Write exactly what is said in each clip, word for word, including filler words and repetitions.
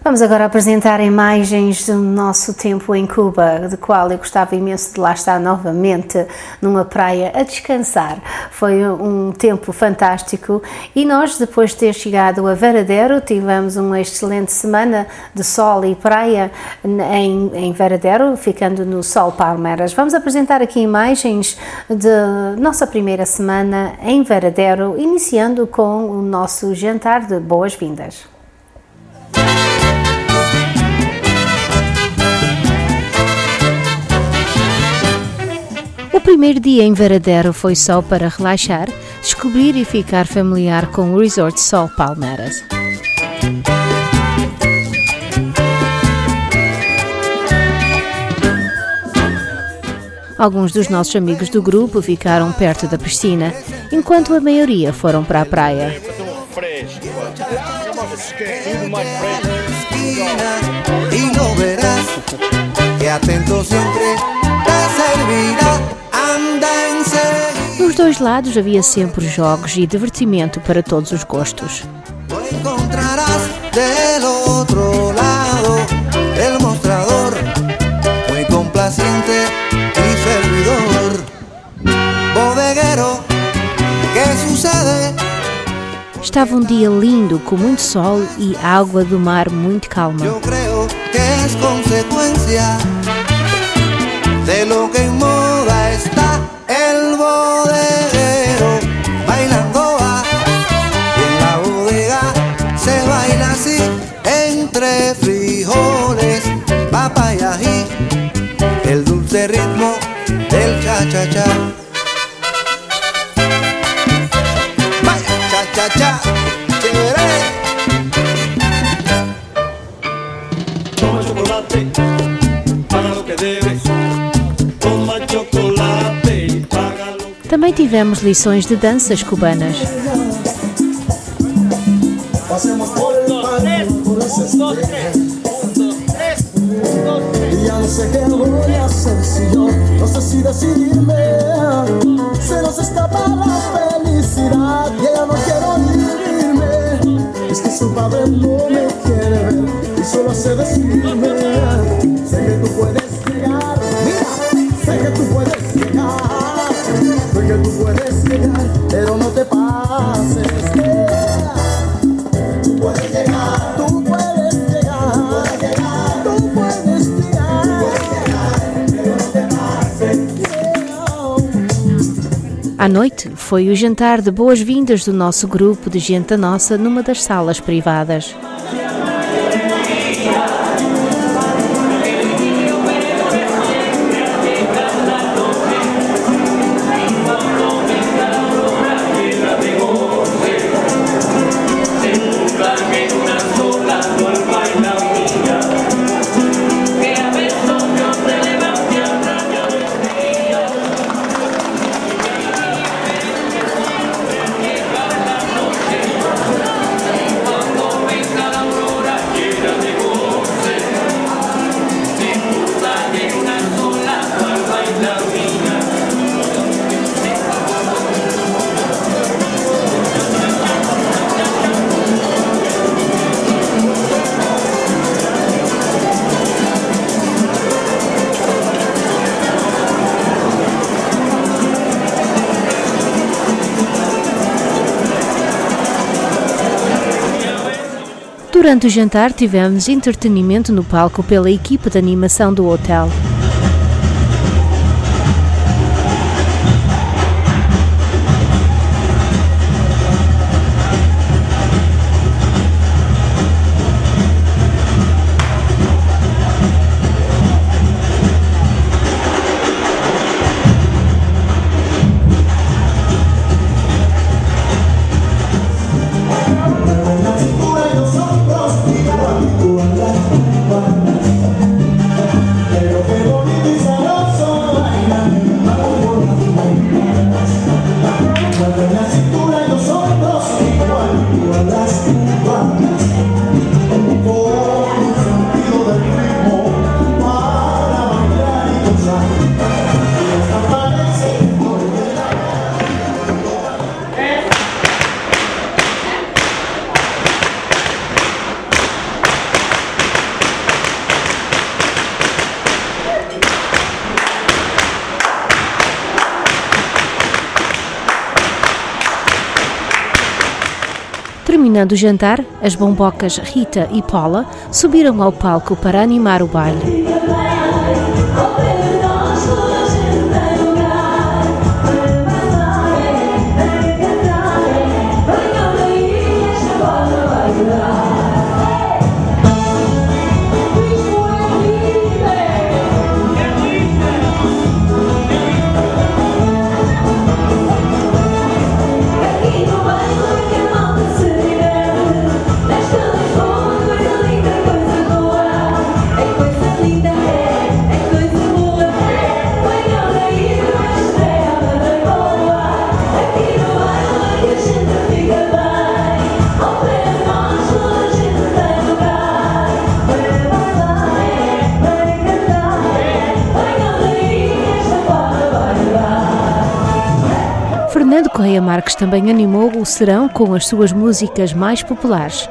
Vamos agora apresentar imagens do nosso tempo em Cuba, de qual eu gostava imenso de lá estar novamente numa praia a descansar. Foi um tempo fantástico e nós, depois de ter chegado a Varadero, tivemos uma excelente semana de sol e praia em, em Varadero, ficando no Sol Palmeiras. Vamos apresentar aqui imagens de nossa primeira semana em Varadero, iniciando com o nosso jantar de boas-vindas. O primeiro dia em Varadero foi só para relaxar, descobrir e ficar familiar com o Resort Sol Palmeiras. Alguns dos nossos amigos do grupo ficaram perto da piscina, enquanto a maioria foram para a praia. Nos dois lados havia sempre jogos e divertimento para todos os gostos. Estava um dia lindo, com muito sol e água do mar muito calma. Eu creio que é consequência de lo que en moda está el bodeguero bailando a en la bodega se baila así entre frijoles, papa y ají el dulce ritmo del cha-cha-cha. Cha-cha, chévere. Toma chocolate, paga lo que debes. Toma chocolate, paga lo que... Também tivemos lições de danças cubanas. Passemos por el parque, por ese estrés. Y ya no sé qué voy a hacer si yo no sé si decidirme. Se nos escapa la felicidad y ya no quiero vivirme. Es que su padre no me quiere ver y solo hace decirme: sé que tú puedes llegar, mira, sé que tú puedes llegar, sé que tú puedes llegar, pero no te pases. Tú puedes llegar, tú puedes llegar, tú puedes llegar, pero no te pases. À noite, foi o jantar de boas-vindas do nosso grupo de gente da nossa numa das salas privadas. Durante o jantar tivemos entretenimento no palco pela equipa de animação do hotel. Terminando o jantar, as bombocas Rita e Paula subiram ao palco para animar o baile. Fernando Correia Marques também animou o serão com as suas músicas mais populares.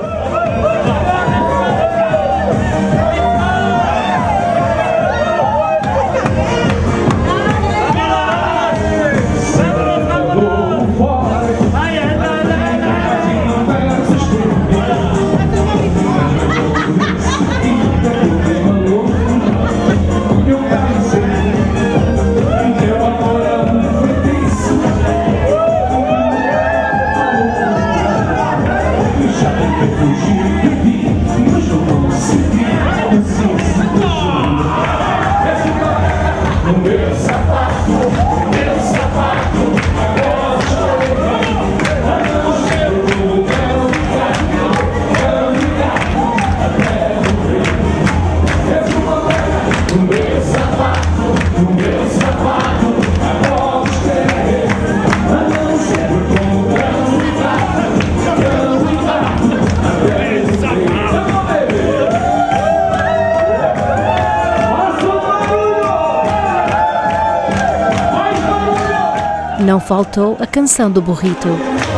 Não faltou a canção do burrito.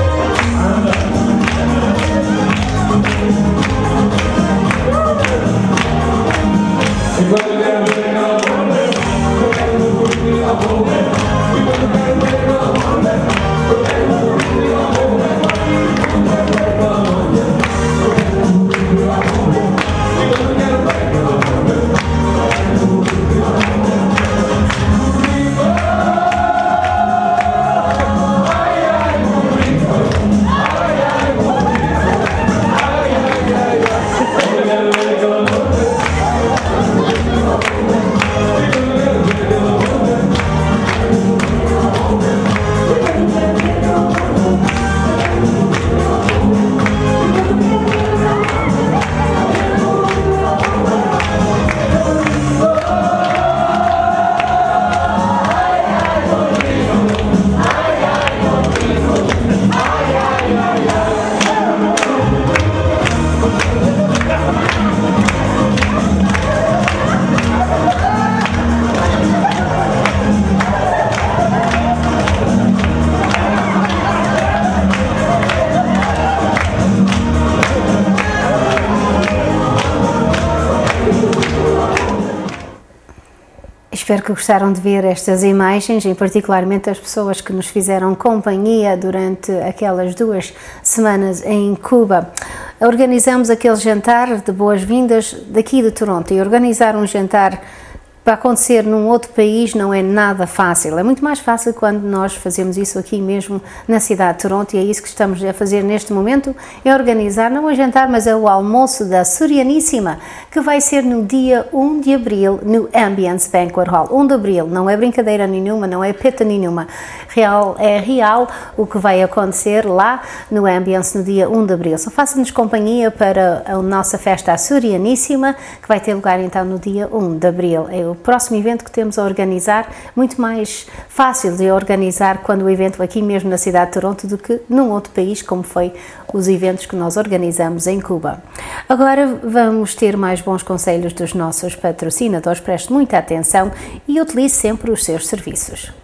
Espero que gostaram de ver estas imagens, em particularmente as pessoas que nos fizeram companhia durante aquelas duas semanas em Cuba. Organizamos aquele jantar de boas-vindas daqui de Toronto, e organizar um jantar para acontecer num outro país não é nada fácil. É muito mais fácil quando nós fazemos isso aqui mesmo na cidade de Toronto, e é isso que estamos a fazer neste momento, é organizar não o jantar, mas é o almoço da Sorianíssima, que vai ser no dia um de abril no Ambience Banquet Hall. um de abril, não é brincadeira nenhuma, não é peta nenhuma. Real, é real o que vai acontecer lá no Ambience no dia um de abril. Só faça-nos companhia para a nossa festa Sorianíssima, que vai ter lugar então no dia um de abril. É o próximo evento que temos a organizar, muito mais fácil de organizar quando o evento aqui mesmo na cidade de Toronto do que num outro país, como foi os eventos que nós organizamos em Cuba. Agora vamos ter mais bons conselhos dos nossos patrocinadores. Preste muita atenção e utilize sempre os seus serviços.